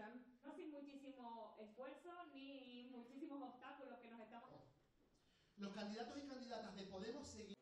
necesitan. No sin muchísimo esfuerzo ni muchísimos obstáculos que nos estamos... Los candidatos y candidatas de Podemos seguirán